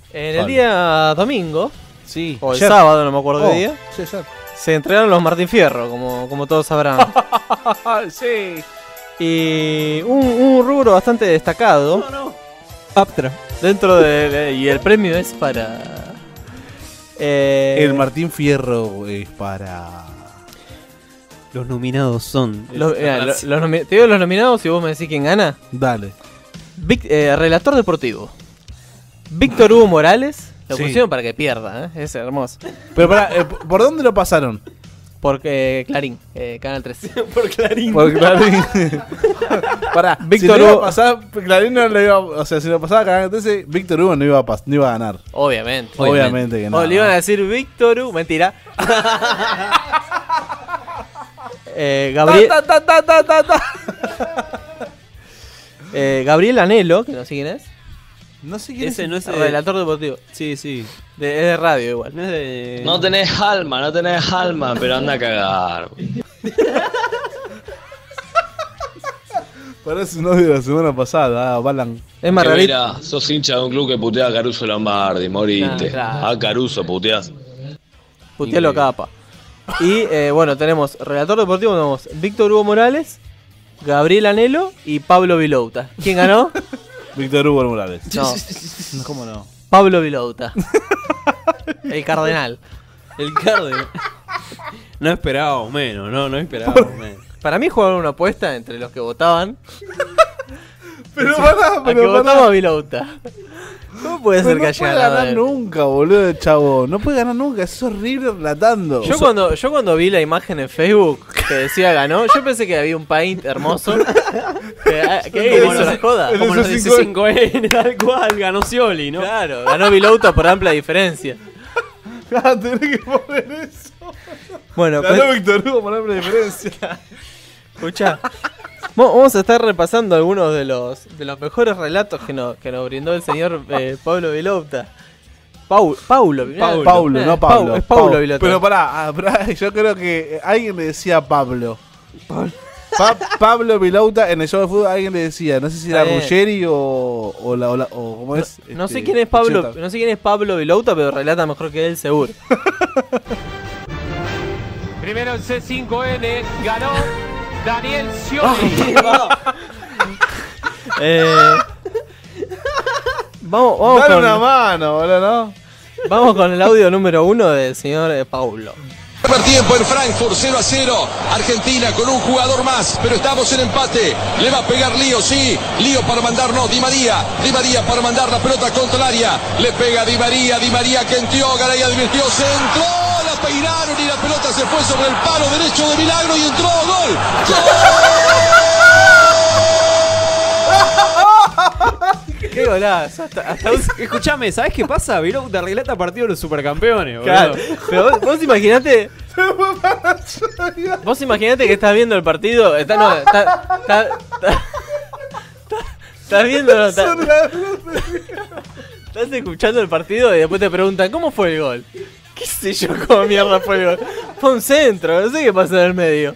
En el día domingo, Sí. o el sábado, no me acuerdo qué día, Sí, ayer. se entregaron los Martín Fierro, como todos sabrán. Sí. Y un rubro bastante destacado. Aptra. Dentro de. Y el premio es para. El Martín Fierro es para... Los nominados son. Te digo los nominados y vos me decís quién gana. Dale. Relator deportivo. Víctor Hugo Morales. Lo Sí. pusieron para que pierda, ¿eh? Es hermoso. Pero pará, ¿por dónde lo pasaron? Porque Clarín, Canal 3. Por Clarín. Por Clarín. Pará, Víctor si lo iba Hugo- a pasar, Clarín no lo iba, o sea, si lo pasaba Canal 13, Víctor Hugo no iba a ganar. Obviamente. Obviamente que no. O le iban a decir Víctor Hugo. Mentira. Gabriel. Gabriel Anhelo, que no sé quién es. No sé quién Ese es. no es de... Relator deportivo. Sí, sí. Es de radio igual. No es de... No tenés alma, pero anda a cagar. Parece un novio de la semana pasada, Balan. Es más Que rarito. mira, sos hincha de un club que putea a Caruso Lombardi, moriste. Claro. A Caruso puteás. Putealo capa. Y bueno, tenemos relator deportivo, tenemos Víctor Hugo Morales, Gabriel Anhelo y Pablo Vilouta. ¿Quién ganó? Víctor Hugo Morales. No, ¿Cómo no? Pablo Vilouta. El cardenal. El Carden. No esperábamos menos, no esperábamos menos. Para mí jugaron una apuesta entre los que votaban. Pero pará, A que votamos a Vilouta. ¿Cómo puede ser no que haya puede ganado ganar él? nunca, boludo, chavo. No puede ganar nunca, es horrible relatando. Yo cuando vi la imagen en Facebook que decía ganó, yo pensé que había un paint hermoso que hizo la joda. Como los esos 15N, tal cual, ganó Scioli, ¿no? Claro, ganó Vilouta por amplia diferencia. Ah, tenés que poner eso. Bueno, Ganó Víctor Hugo por amplia diferencia. escuchá. Vamos a estar repasando algunos de los mejores relatos que nos brindó el señor Pablo Vilouta. Paulo, Paulo, no Pablo. Es Paulo Vilouta. Pero pará, yo creo que alguien le decía Pablo. Pablo Vilouta en el show de fútbol alguien le decía, no sé si era Está bien. Ruggeri o cómo es. No sé quién es Pablo, Cheta. no sé quién es Pablo Vilouta, pero relata mejor que él seguro. Primero el C5N, ganó Daniel Scioli. Vamos Dale con, una mano, boludo, ¿no? vamos con el audio número 1 del señor Paulo. Primer tiempo en Frankfurt, 0-0. Argentina con un jugador más, pero estamos en empate. Le va a pegar Lío, sí. Lío para mandar, no, Di María. Di María para mandar la pelota contra el área. Le pega Di María que entió, Garay advirtió, se entró, la peinaron y la pelota se fue sobre el palo derecho de Milagro y entró, gol. ¡Qué golazo! Escuchame, ¿sabés qué pasa? Vilouta relata partido de los supercampeones, boludo. Claro, pero vos imaginate. Vos imaginate que estás viendo el partido. Estás viendo. Estás escuchando el partido y después te preguntan ¿cómo fue el gol? ¿Qué sé yo cómo mierda fue el gol? Fue un centro, no sé qué pasó en el medio.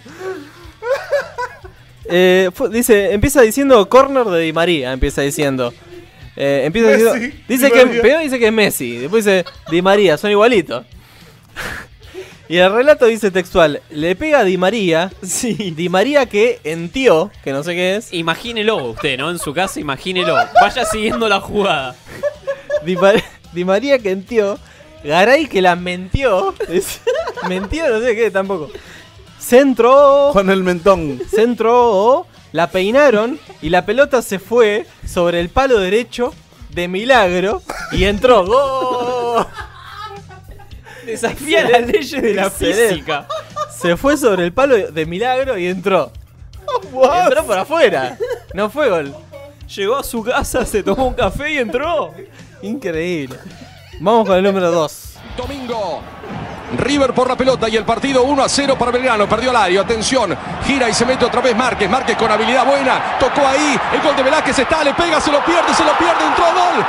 Empieza diciendo corner de Di María, empieza diciendo. Dice que primero dice que es Messi, después dice Di María, son igualitos. Y el relato dice textual, le pega a Di María, Di María que entió, que no sé qué es. Imagínelo usted, ¿no? En su casa, imagínelo. Vaya siguiendo la jugada. Di María que entió, Garay que la mentió. Mentió, no sé qué tampoco. Centro. Con el mentón. Centro, la peinaron y la pelota se fue sobre el palo derecho de Milagro y entró. ¡Gol! Desafía las leyes de la física. Se fue sobre el palo de Milagro y entró. Entró por afuera. No fue gol. Llegó a su casa, se tomó un café y entró. Increíble. Vamos con el número 2. Domingo. River por la pelota y el partido 1-0 para Belgrano. Perdió el área, atención. Gira y se mete otra vez Márquez. Márquez con habilidad buena. Tocó ahí. El gol de Velázquez está, le pega, se lo pierde. Entró, gol.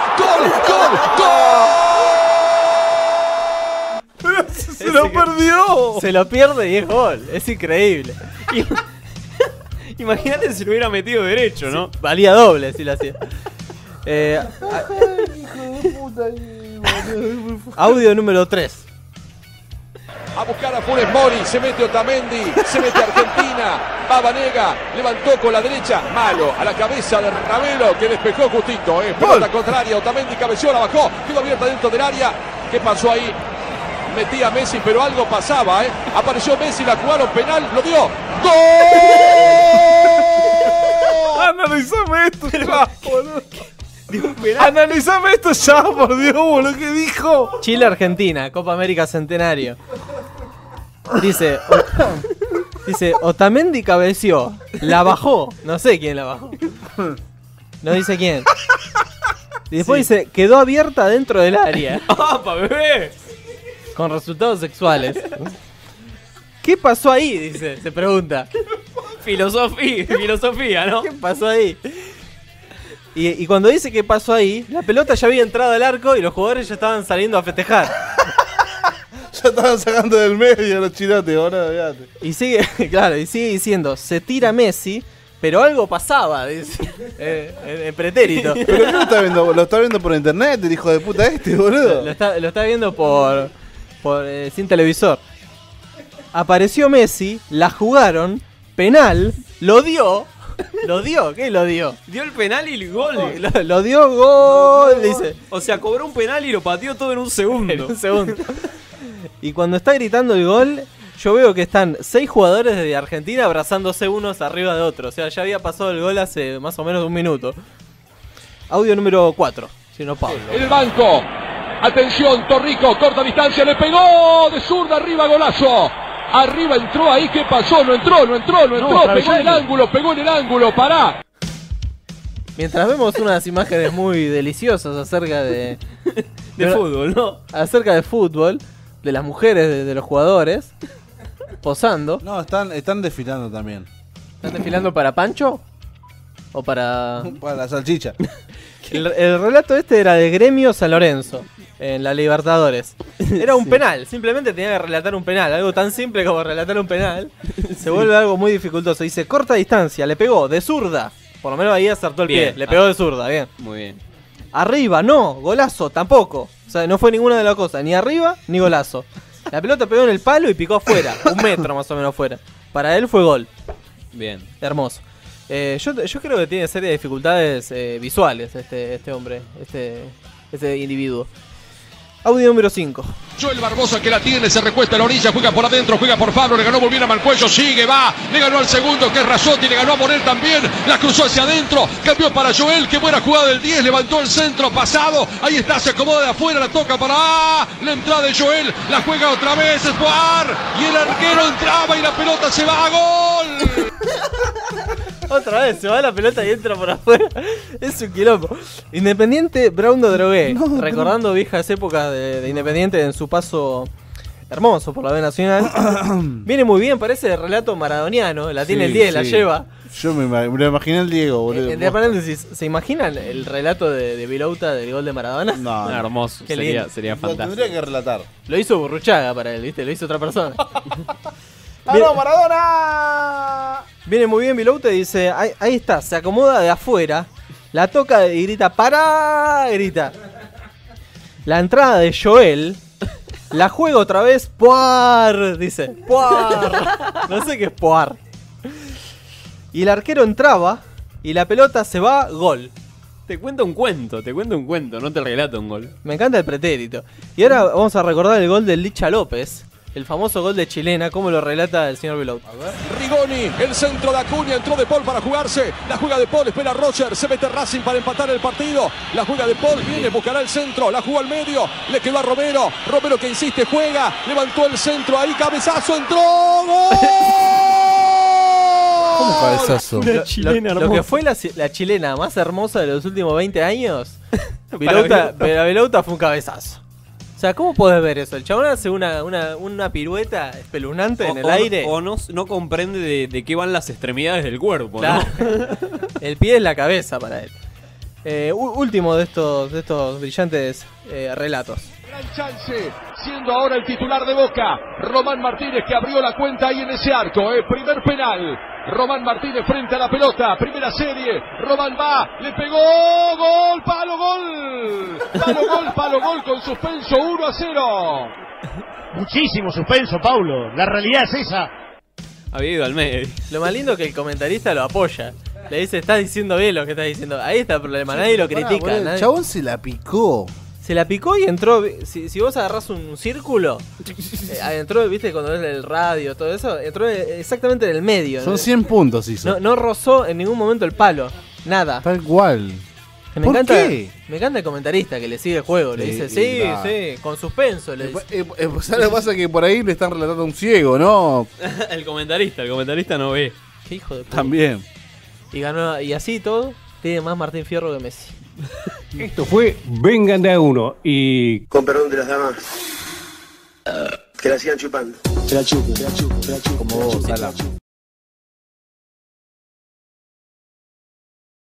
Se lo perdió. Se lo pierde y es gol. Es increíble. Imagínate si lo hubiera metido derecho, ¿no? Valía doble si lo hacía. Audio número 3. A buscar a Funes Mori, se mete Otamendi, se mete Argentina, va Vanega, levantó con la derecha, malo, a la cabeza de Ravelo, que despejó justito, pelota contraria, Otamendi cabeció, la bajó, quedó abierta dentro del área. ¿Qué pasó ahí? Metía Messi, pero algo pasaba, apareció Messi, la jugaron penal, lo dio. ¡Gol! Analizame esto ya, boludo. Analizame esto ya, por Dios, boludo, ¿qué dijo? Chile-Argentina, Copa América Centenario. Dice, Otamendi cabeció, la bajó, no sé quién la bajó. No dice quién. Y después dice, quedó abierta dentro del área. ¡Apa, bebé! Con resultados sexuales. ¿Qué pasó ahí? Dice, se pregunta. Filosofía, ¿no? ¿Qué pasó ahí? Y cuando dice qué pasó ahí, la pelota ya había entrado al arco y los jugadores ya estaban saliendo a festejar. Ya estaban sacando del medio los chilotes, boludo, fíjate. Y sigue, claro, y sigue diciendo, se tira Messi, pero algo pasaba, dice, en pretérito. ¿Pero qué lo está viendo? ¿Lo está viendo por internet, el hijo de puta boludo? Lo está viendo por sin televisor. Apareció Messi, la jugaron, penal, lo dio, ¿qué lo dio? Dio el penal y el gol. Lo dio gol, dice. O sea, cobró un penal y lo pateó todo en un segundo. En un segundo. Y cuando está gritando el gol, yo veo que están 6 jugadores de Argentina abrazándose unos arriba de otros. O sea, ya había pasado el gol hace más o menos un minuto. Audio número 4, si no Pablo. En el banco. Atención, Torrico, corta distancia, le pegó de zurda, arriba, golazo. Arriba entró ahí, ¿qué pasó? No entró, pegó en el ángulo, pará. Mientras vemos unas imágenes muy deliciosas acerca de fútbol, ¿no? Acerca de fútbol, de las mujeres, de los jugadores, posando. No, están desfilando también. ¿Están desfilando para Pancho? ¿O para...? Para la salchicha. El relato este era de Gremio San Lorenzo, en la Libertadores. Era un penal, simplemente tenía que relatar un penal. Algo tan simple como relatar un penal se vuelve algo muy dificultoso. Dice, corta distancia, le pegó de zurda. Por lo menos ahí acertó el pie, le pegó de zurda, bien. Muy bien. Arriba, no, golazo, tampoco. O sea, no fue ninguna de las cosas, ni arriba ni golazo. La pelota pegó en el palo y picó afuera, 1 metro más o menos afuera. Para él fue gol. Bien. Hermoso. Yo creo que tiene serias dificultades visuales este hombre, este individuo. Audio número 5. Joel Barbosa que la tiene, se recuesta en la orilla, juega por adentro, juega por Fabro, le ganó muy bien a Mancuello, sigue, va, le ganó al segundo que es Rasotti, le ganó a Morel también, la cruzó hacia adentro, cambió para Joel, qué buena jugada del 10, levantó el centro pasado, ahí está, se acomoda de afuera, la toca para la entrada de Joel, la juega otra vez, es Poar, y el arquero entraba y la pelota se va a gol. Otra vez, se va la pelota y entra por afuera. Es un quilombo. Independiente, Braundo Drogué. Recordando viejas épocas de Independiente en su paso hermoso por la B Nacional. Viene muy bien, parece el relato maradoniano. La tiene el 10, la lleva. Yo me imaginé el Diego, boludo. Entre paréntesis, ¿se imaginan el relato de Vilouta del gol de Maradona? No, hermoso. Sería fantástico. Lo tendría que relatar. Lo hizo Burruchaga para él, ¿viste? Lo hizo otra persona. ¡Ah, no, Maradona! Viene muy bien Vilouta y dice, ahí está, se acomoda de afuera, la toca y grita, ¡pará! Grita. La entrada de Joel, la juega otra vez, ¡puar! Dice, ¡puar! No sé qué es ¡puar! Y el arquero entraba y la pelota se va, gol. Te cuento un cuento, no te relato un gol. Me encanta el pretérito. Y ahora vamos a recordar el gol del Licha López. El famoso gol de Chilena, como lo relata el señor Vilouta. Rigoni, el centro de Acuña, entró De Paul para jugarse. La juega De Paul, espera Roger, se mete Racing para empatar el partido. La juega De Paul, viene, buscará el centro, la jugó al medio, le quedó a Romero. Romero que insiste, juega, levantó el centro, ahí cabezazo, entró. ¡Gol! ¿Cómo cabezazo? Lo que fue la chilena más hermosa de los últimos 20 años, Vilouta fue un cabezazo. O sea, ¿cómo podés ver eso? El chabón hace una pirueta espeluznante en el aire. O no comprende de qué van las extremidades del cuerpo, claro. ¿no? El pie es la cabeza para él. Último de estos brillantes relatos. Gran chance, siendo ahora el titular de Boca, Román Martínez, que abrió la cuenta ahí en ese arco. Primer penal Román Martínez frente a la pelota. Primera serie. Román va. Le pegó. Gol. Palo, gol. Palo, gol con suspenso 1-0. Muchísimo suspenso, Paulo. La realidad es esa. Había ido al medio. Lo más lindo es que el comentarista lo apoya. Le dice, estás diciendo bien lo que estás diciendo. Ahí está el problema, nadie lo critica. El chabón se la picó. Se la picó y entró. Si vos agarrás un círculo, entró, viste, cuando es el radio, todo eso, entró exactamente en el medio. Son 100 puntos hizo. No rozó en ningún momento el palo. Nada. Tal cual. Me encanta el comentarista que le sigue el juego. Le dice, sí, con suspenso. Le dice. ¿Sabes lo que pasa? Que por ahí le están relatando a un ciego, ¿no? El comentarista no ve. Qué hijo de puta. También. Y ganó, y así todo, tiene más Martín Fierro que Messi. Esto fue Vengan de a uno y... Con perdón de las damas, que la sigan chupando. Como vos, Alan.